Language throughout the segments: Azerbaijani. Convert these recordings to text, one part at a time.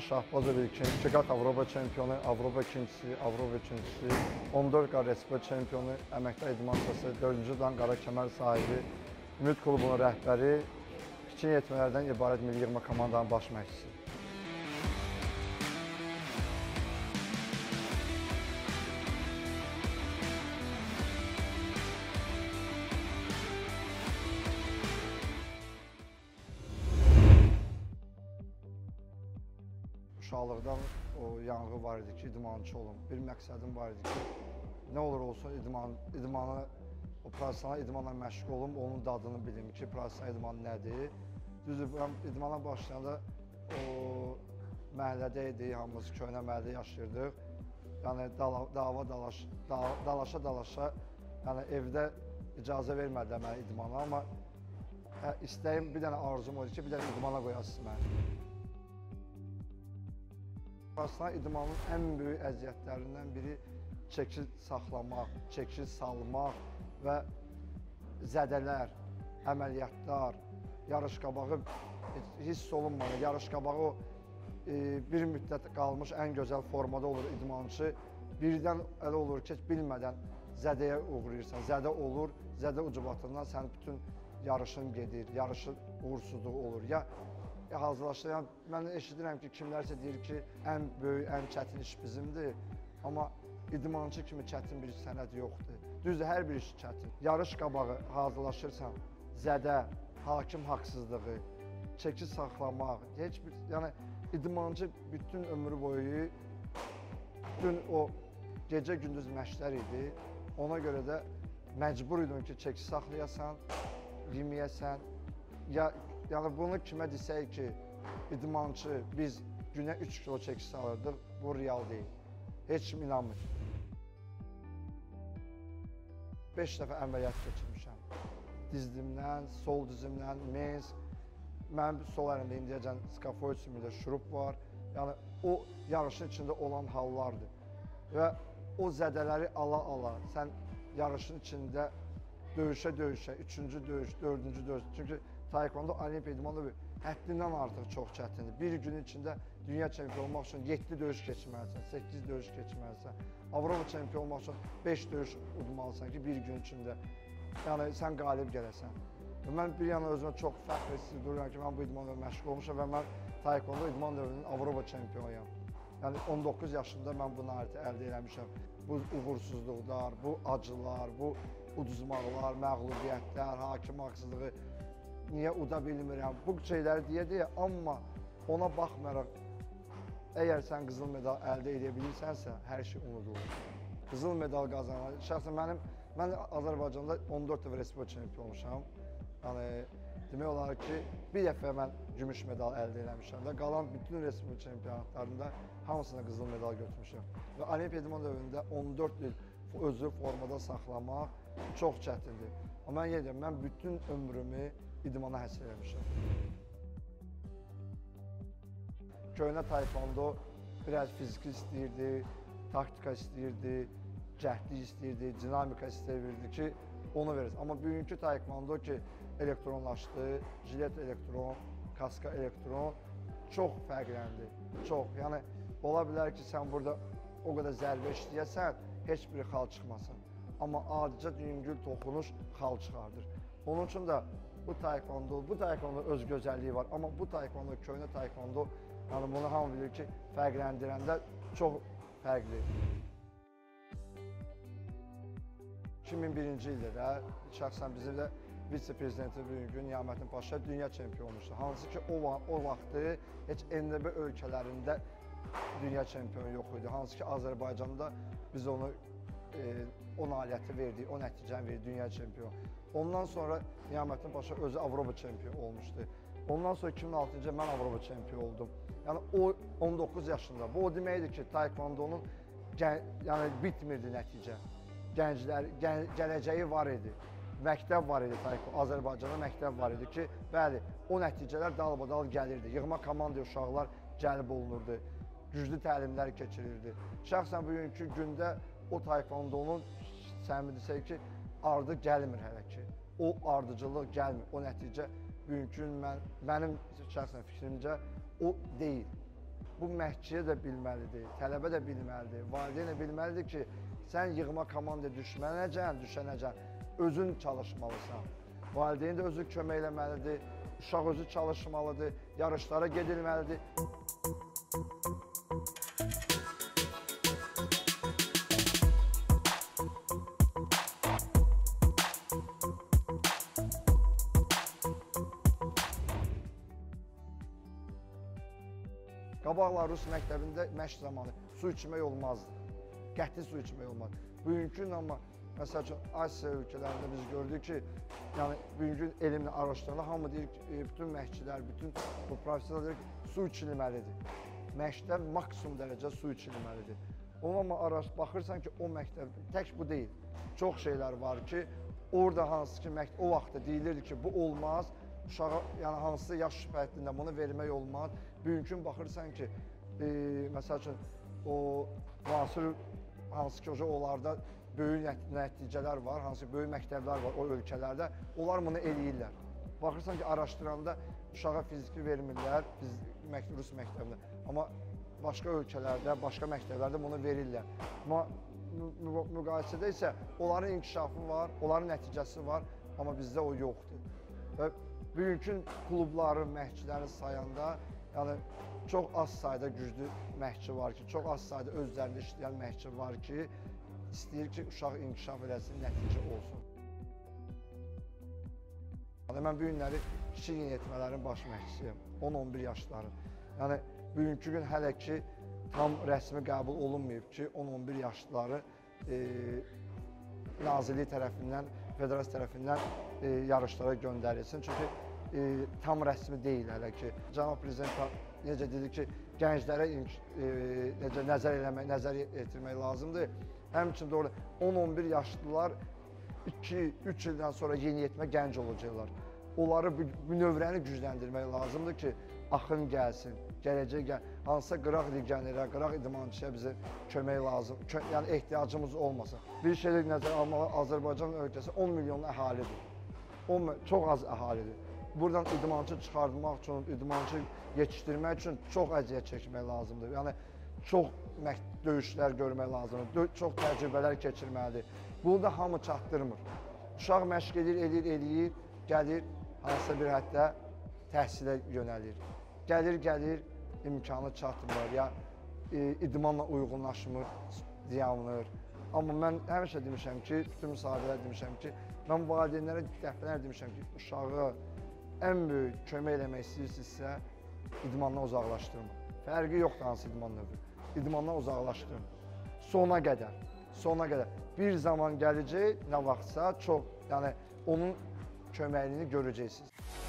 Şahbazov ilkin, 2 qat Avropa çempionu, Avropa ikincisi, 14 qat Respublika çempionu, əməkdar idman ustası, 4-cü dan qara kəmər sahibi, Ümid klubunun rəhbəri, kiçik yetmələrdən ibarət milli yığma komandanın baş məşqçisi. Uşaqlıqdan o yanğı var idi ki, idmançı olum. Bir məqsədim var idi ki, nə olur olsun o professional idmanla məşğul olum, onun dadını bilim ki, professional idman nədir. Düzdür, mən idmana başlayanda o məhəllədə idi, hamımız köhnə məhəllədə yaşayırdıq. Yəni dalaşa, yəni evdə icazə vermədilər mənə idmana, amma istəyim, bir dənə arzum oydu ki, bir dənə idmana qoyasınız məni. Professional idmanın ən böyük əziyyətlərindən biri çəkil saxlamaq, çəkil salmaq və zədələr, əməliyyatlar, yarış qabağı hiss olunmadı. Yarış qabağı bir müddət qalmış ən gözəl formada olur idmançı. Birdən elə olur ki, bilmədən zədəyə uğrayırsan, zədə olur, zədə ucubatından sənin bütün yarışın gedir, yarışın uğursuzluğu olur. Hazırlaşır. Mən eşidirəm ki, kimlərsə deyir ki, ən böyük, ən çətin iş bizimdir. Amma idmançı kimi çətin bir sənət yoxdur. Düzdür, hər bir iş çətin. Yarış qabağı hazırlaşırsan, zədə, hakim haqsızlığı, çəki saxlamaq, yəni idmançı bütün ömrü boyu, bütün o gecə-gündüz məşqlər idi. Ona görə də məcbur idim ki, çəki saxlayasan, yeməyəsən, yəni bunu kimə desək ki, idmançı, biz günə 3 kilo çəki salırdıq, bu real deyil. Heç kim inanmır. 5 dəfə əməliyyat keçirmişəm. Dizimdən, sol dizimdən, mens, mənim sol əlimdə indiyəcən skafoid sümündə şurup var. Yəni o yarışın içində olan hallardır. Və o zədələri ala-ala, sən yarışın içində döyüşə-döyüşə, 3-cü döyüş, 4-cü döyüş. Çünki taekwondo, olimpiya idmanında həddindən artıq çox çətindir. Bir gün içində dünya çempionu olmaq üçün 7 döyüş keçməlisən, 8 döyüş keçməlisən. Avropa çempionu olmaq üçün 5 döyüş udmalısan ki, bir gün içində sən qalib gələsən. Mən bir yana özümə çox fəxr hiss edirəm ki, mən bu idmanla məşğul olmuşam və mən taekwondo idman dövrünün Avropa çempionuyam. Yəni 19 yaşında mən bu nailiyyəti əldə eləmişəm. Bu uğursuzluqlar, bu acılar, bu uduzmaqlar, məğlubiyyətlər, hakim haqsızlığı, niyə uda bilmirəm, bu şeyləri deyə, amma ona baxmayaraq, əgər sən qızıl medal əldə edə bilirsənsə, hər şey unudulur. Qızıl medal qazanan, şəxsən mən Azərbaycanda 14 dəfə Respublika çempionu olmuşam. Yəni, demək olar ki, bir dəfə mən gümüş medal əldə eləmişəm və qalan bütün Respublika çempionatlarında hamısına qızıl medal götürmüşəm. Və olimpiya idman dövründə 14 il özü formada saxlamaq çox çətindir. Amma mən yenə deyirəm, mən bütün ömrümü idmana həsr eləmişəm. Köhnə taekwondo biraz fiziki istəyirdi, taktika istəyirdi, cəhdlik istəyirdi, dinamika istəyirdi ki, onu verir. Amma bugünkü taekwondo ki, elektronlaşdı, jilet elektron, kaska elektron çox fərqləndi, çox. Yəni, ola bilər ki, sən burada o qədər zərbə işləyəsən, heç bir xal çıxmasın. Amma adicə yüngül toxunuş xal çıxardır. Onun üçün də bu taekwondo öz gözəlliyi var. Amma bu taekwondo, köhnə taekwondo, yəni bunu hamı bilir ki, fərqləndirəndə çox fərqli. 2001-ci ildə də şəxsən bizim də vitse-prezidenti bugünkü Niyaməddin Paşa dünya çempionu olmuşdu. Hansı ki, o vaxtı heç NDB ölkələrində dünya çempionu yox idi. Hansı ki, Azərbaycanda biz onu o nailiyyəti verdik, o nəticəni verdik, dünya çempionu. Ondan sonra Niyaməddin Paşa özü Avropa çempionu olmuşdu. Ondan sonra 2006-cı mən Avropa çempionu oldum. Yəni o 19 yaşında. Bu o deməkdir ki, taekwondonun bitmirdi nəticə. Gənclər, gələcəyi var idi. Məktəb var idi, Azərbaycanda məktəb var idi ki, bəli, o nəticələr dalbadal gəlirdi. Yığma komanda uşaqlar cəlb olunurdu, güclü təlimlər keçirirdi. Şəxsən bugünkü gündə o taekwondonun, səmimi desək ki, ardı gəlmir hələ ki. O ardıcılıq gəlmir, o nəticə bugünkü mənim şəxsən fikrimcə o deyil. bu məşqçiyə də bilməlidir, tələbə də bilməlidir, valideyn də bilməlidir ki, sən yığma komandaya düşənəcən, özün çalışmalısan. Valideyn də özü kömək eləməlidir, uşaq özü çalışmalıdır, yarışlara gedilməlidir. Qabaqlar Rus məktəbində məşq zamanı su içmək olmazdı. Qəti su içmək olmazdı. Bugünkü gün amma, məsəl üçün, Asiya ölkələrində biz gördük ki, yəni bugünkü elmlə araşdırılır, hamı deyir ki, bütün məşqçilər, bütün bu professorlar deyir ki, su içilməlidir. Məşqdə maksimum dərəcə su içilməlidir. Amma baxırsan ki, o məktəb, tək bu deyil. Çox şeylər var ki, orada hansı ki, o vaxtda deyilirdi ki, bu olmaz, uşağa, yəni hansı yaş şübhətində bunu vermək olmaz. Bugünkü gün baxırsan ki, məsəl üçün, o hansı ki, onlarda böyük nəticələr var, hansı ki, böyük məktəblər var o ölkələrdə, onlar bunu eləyirlər. Baxırsan ki, araşdıranda uşağa fiziki vermirlər, Rus məktəbində, amma başqa ölkələrdə, başqa məktəblərdə bunu verirlər. Amma müqayisədə isə onların inkişafı var, onların nəticəsi var, amma bizdə o yoxdur. Və bugünkü klubların, məşqçilərini sayanda, yəni çox az sayda güclü məşqçi var ki, çox az sayda özlərində işləyən məşqçi var ki, istəyir ki, uşaq inkişaf eləsin, nəticə olsun. Mən bu günləri kiçik yeniyetmələrin baş məşqçisiyəm, 10-11 yaşları. Yəni, bugünkü gün hələ ki, tam rəsmi qəbul olunmayıb ki, 10-11 yaşlıları nazirlik tərəfindən, federasiya tərəfindən yarışlara göndərilsin. Çünki tam rəsmi deyil hələ ki. Cənab Prezident necə dedi ki, gənclərə nəzər yetirmək lazımdır. Həmçinin doğru 10-11 yaşlılar 2-3 ildən sonra yeniyetmə gənc olacaqlar. Onları bu növrəni gücləndirmək lazımdır ki, axın gəlsin, gələcək gəl. Hansısa qıraq legionerə, qıraq idmançıya bizə kömək lazım, yəni ehtiyacımız olmasın. Bir şeydə nəzərə almalı, Azərbaycan ölkəsi 10 milyon əhalidir. Çox az əhalidir. Buradan idmançı çıxardmaq üçün, idmançı yetişdirmək üçün çox əziyyət çəkmək lazımdır. Yəni, çox döyüşlər görmək lazımdır, çox təcrübələr keçirməlidir. Bunu da hamı çatdırmır. Uşaq məşq eləyir, gəlir, hansısa bir həddə təhsilə yönəlir. Gəlir, imkanı çatmır, ya idmanla uyğunlaşmır, ziyanlanır. Amma mən həmişə demişəm ki, bütün müsahibələr demişəm ki, mən valideynlərə dəfələr demişəm ki, uşağı ən böyük kömək eləmək istəyirsinizsə, idmandan uzaqlaşdırın. Fərqi yoxdur hansı idman növü. İdmandan uzaqlaşdırın. Sona qədər. Bir zaman gələcək, nə vaxtsa çox, yəni onun köməyini görəcəksiniz.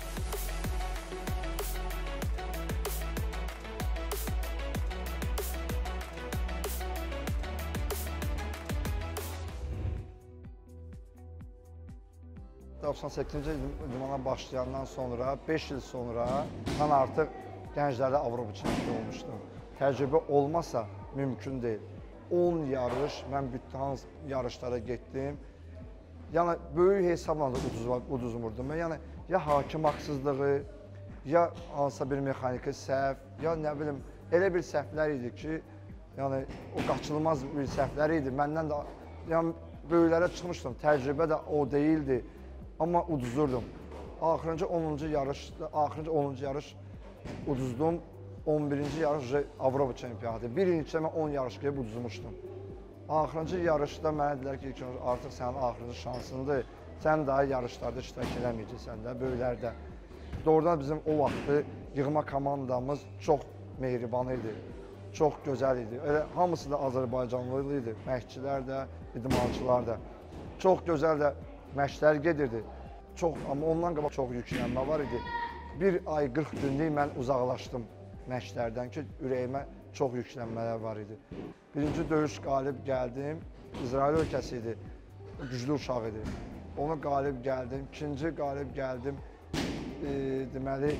İdmana başlayandan sonra, 5 il sonra mən artıq gənclərdə Avropa çempionu olmuşdum. Təcrübə olmasa mümkün deyil. 10 yarış, mən bütün yarışlara getdim. Yəni, böyük hesabla da uduzmurdum. Yəni, ya hakim haqsızlığı, ya hansısa bir mexaniki səhv, ya nə bilim, elə bir səhvlər idi ki, yəni, o qaçılmaz bir səhvlər idi. Məndən də, yəni, böyüklərə çıxmışdım, təcrübə də o deyildi. Amma uduzurdum. Axırıncı 10-cu yarış uduzdum. 11-ci yarış Avropa çempionatı. Bir il içində mən 10 yarış qeyb uduzmuşdum. Axırıncı yarışda mənə dedilər ki, artıq sənin axırıncı şansındır. Sən daha yarışlarda iştirak eləməyəcəksən də, böyüklərdə. Doğrudan bizim o vaxtı yığma komandamız çox mehriban idi. Çox gözəl idi. Hamısı da Azərbaycanlı idi. Məşqçilər də, idmançılar da. Çox gözəl də məşqlər gedirdi. Amma ondan qabaq çox yüklənmə var idi. Bir ay 40 günlük mən uzaqlaşdım məşqlərdən ki, ürəyimə çox yüklənmələr var idi. Birinci döyüş qalib gəldim, İsrail ölkəsi idi, güclü uşaq idi. Onu qalib gəldim, ikinci qalib gəldim, deməli,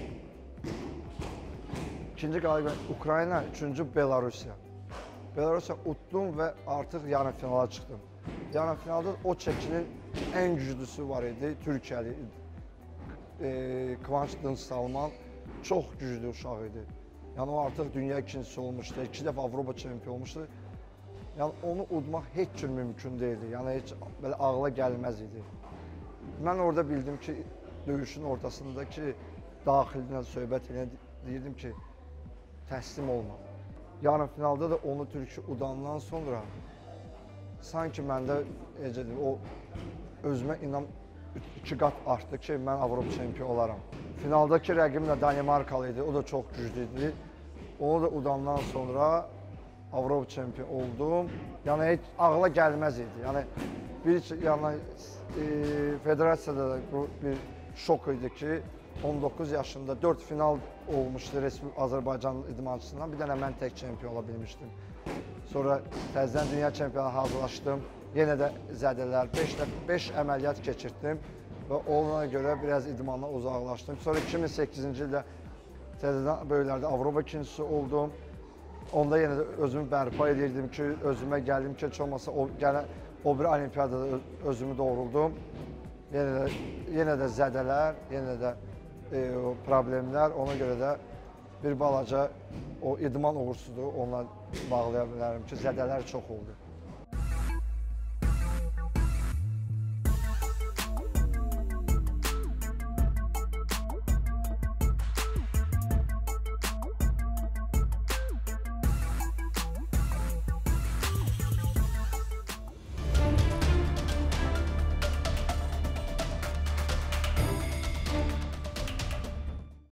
ikinci qalib gəldim Ukrayna, üçüncü Belarusiya. Belarusiya utdum və artıq yarı finala çıxdım. Yarı finalda o çəkinin ən güclüsü var idi, Türkiyəli, Kıvanç Dınç Salman, çox güclü uşaq idi. Yəni o artıq dünya ikincisi olmuşdu, 2 dəfə Avropa çempionu olmuşdu. Yəni onu udmaq heç cür mümkün deyildi. Yəni heç belə ağla gəlməz idi. Mən orada bildim ki, döyüşün ortasındakı daxilindən söhbət edən deyirdim ki, təslim olma. Yarın finalda da onu türkü udandan sonra sanki məndə o özümə inam 2 qat artdı ki, mən Avropa çempionu olaram. Finaldakı rəqibim də Danimarkalı idi, o da çox güclü idi. Onu da udandan sonra Avropa çempionu oldum. Yəni heç ağla gəlməz idi. Yəni federasiyada da bu bir şok idi ki, 19 yaşında 4 final olmuşdu Azərbaycan idmançısından. Bir dənə mən tək çempion ola bilmişdim. Sonra təzədən dünya çempionu hazırlaşdım. Yenə də zədələr, 5 əməliyyat keçirtdim və ona görə biraz idmandan uzaqlaşdım. Sonra 2008-ci ildə təzədən böyüklərdə Avropa ikincisi oldum. Onda yenə də özümü bərpa edirdim ki, özümə gəldim ki, heç olmasa o bir olimpiyadada özümü doğruldum. Yenə də zədələr, yenə də problemlər, ona görə də bir balaca o idman uğursuzluğu onunla bağlaya bilərəm ki, zədələr çox oldu.